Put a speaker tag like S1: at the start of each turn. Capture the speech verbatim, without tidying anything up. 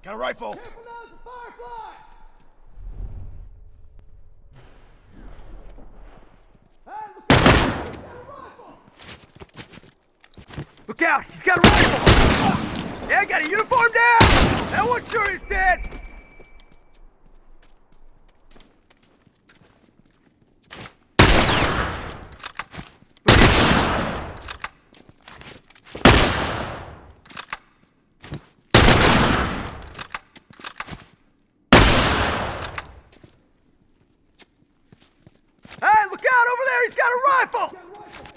S1: Got a rifle.
S2: Careful now, it's a firefly! Look out! He's got a rifle! Yeah, got a uniform down! That one sure is dead! Hey, look out over there! He's got a rifle!